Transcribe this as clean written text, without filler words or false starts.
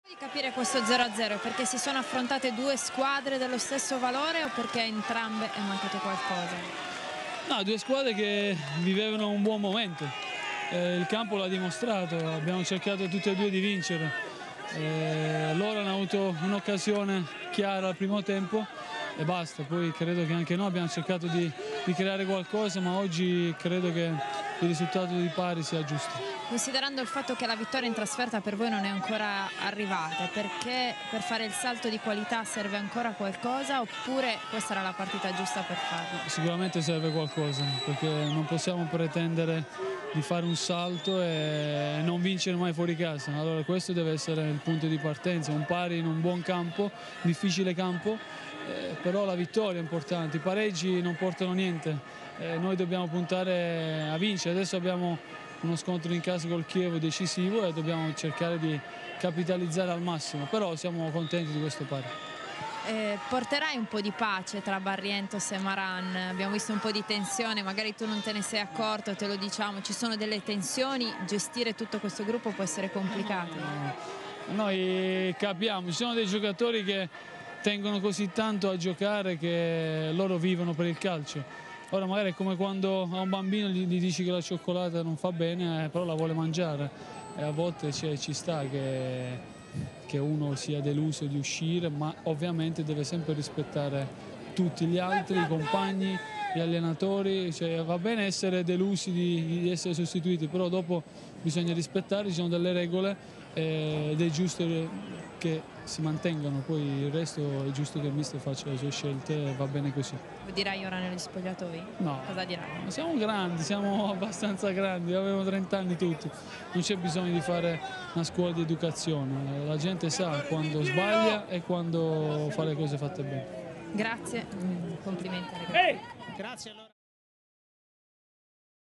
Di capire questo 0-0 perché si sono affrontate due squadre dello stesso valore o perché a entrambe è mancato qualcosa? No, due squadre che vivevano un buon momento. Il campo l'ha dimostrato, abbiamo cercato tutte e due di vincere. Loro hanno avuto un'occasione chiara al primo tempo e basta. Poi credo che anche noi abbiamo cercato di creare qualcosa, ma oggi credo che il risultato di pari sia giusto. Considerando il fatto che la vittoria in trasferta per voi non è ancora arrivata, perché per fare il salto di qualità serve ancora qualcosa oppure questa era la partita giusta per farlo? Sicuramente serve qualcosa, perché non possiamo pretendere di fare un salto e non vincere mai fuori casa. Allora questo deve essere il punto di partenza, un pari in un buon campo, difficile campo, però la vittoria è importante, i pareggi non portano niente, noi dobbiamo puntare a vincere. Adesso abbiamo uno scontro in casa col Chievo decisivo e dobbiamo cercare di capitalizzare al massimo, però siamo contenti di questo pari. Porterai un po' di pace tra Barrientos e Maran, abbiamo visto un po' di tensione, magari tu non te ne sei accorto, te lo diciamo, ci sono delle tensioni, gestire tutto questo gruppo può essere complicato. Noi capiamo, ci sono dei giocatori che tengono così tanto a giocare che loro vivono per il calcio. Ora magari è come quando a un bambino gli dici che la cioccolata non fa bene, però la vuole mangiare e a volte ci sta che uno sia deluso di uscire, ma ovviamente deve sempre rispettare tutti gli altri, i compagni, gli allenatori. Cioè, va bene essere delusi di essere sostituiti, però dopo bisogna rispettare, ci sono delle regole ed è giusto che si mantengano, poi il resto è giusto che il mister faccia le sue scelte e va bene così. Lo dirai ora negli spogliatoi? No, cosa dirai? Siamo grandi, siamo abbastanza grandi, avevamo 30 anni tutti, non c'è bisogno di fare una scuola di educazione, la gente sa quando sbaglia e quando fa le cose fatte bene. Grazie, complimenti. Grazie allora.